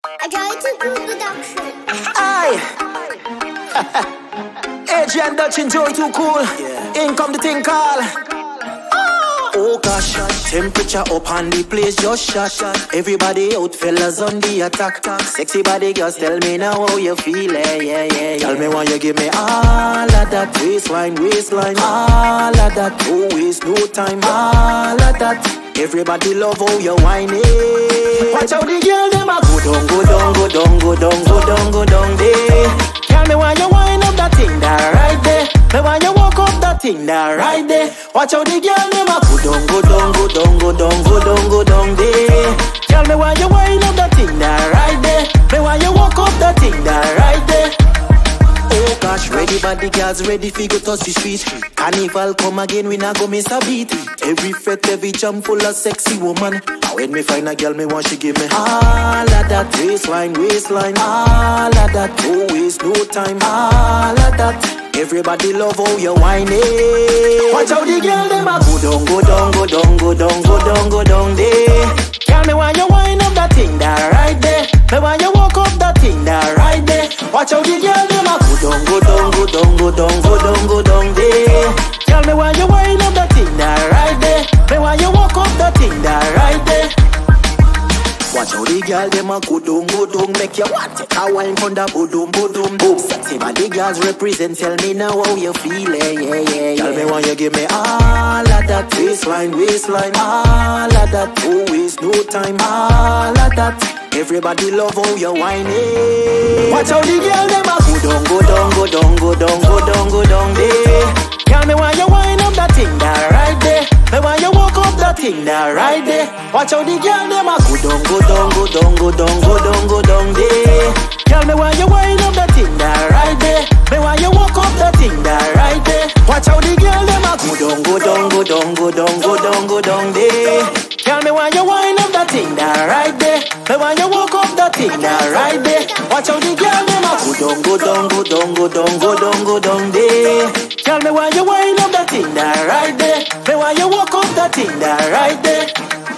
I try to do production. Aye. Adrian Dutch and Joy too cool. In come the thing call. Oh gosh, temperature up and the place just shot. Everybody out, fellas on the attack. Sexy body girls, tell me now how you feel. Yeah. Tell me why you give me all of that waistline. All of that, no waste, no time. All of that, everybody love how you whine it. Watch how the girl them a go down there. Tell me why you whine up that thing that right there. Me why you walk up that thing that right there. Watch how the girl them a go down there. Tell me why you whine up that thing that right there. Me why you walk up that thing that right there. Oh gosh, ready body girls, ready fi go touch the street. Carnival come again, we not go miss a beat. Every fete, every jam full of sexy woman. And when me find a girl, me want she give me all of that waistline. All of that, no waste, no time. All of that, everybody love how you whine it. Watch how the girl them a go down there. Tell me why you whine up that thing that right there. Me why you walk up that thing that right there. Watch how the girl them a go down there. Tell me why you whine up that thing that right there. Me why you walk up that thing that right there. Watch how the girl them a go down, make you want take a wine from the boom. Sexy body girls represent, tell me now how you feel, yeah. Tell me why you give me all of that waistline, all of that, no waste, no time, all of that. Everybody love how you whine it. Watch how the girl them a go down there. Tell me why you whine up that thing that right there. Me why you walk up that thing that right there. Watch how the girl them a go down there. Tell me why you whine up that thing that right there. Me why you walk up that thing that right there. Watch how the girl them a go down there. Tell me why you whine up that thing that right there. Me why you walk up that thing that right there. Watch how the girl them a go down there. Tell me why you whine up that thing that right there. Me why you walk up that thing that right there.